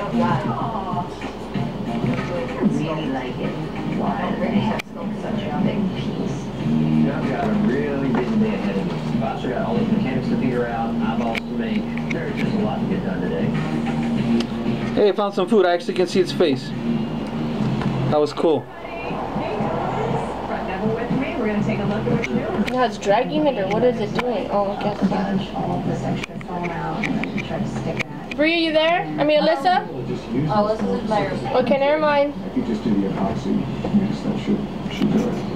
Really like it. Why? Such a big piece. I've got a really busy day ahead of me. I've still got all these mechanics to figure out, eyeballs to make. There's just a lot to get done today. Hey, I found some food. I actually can see its face. That was cool. Front level with me. We're going to take a look at what you're doing. Now it's dragging it, or what is it doing? Oh, I guess. All of this extra foam out and then try to stick it. Bree, are you there? I mean, Alyssa? Oh, this is my room. Okay, never mind. If you just do the epoxy, yes, that should do it.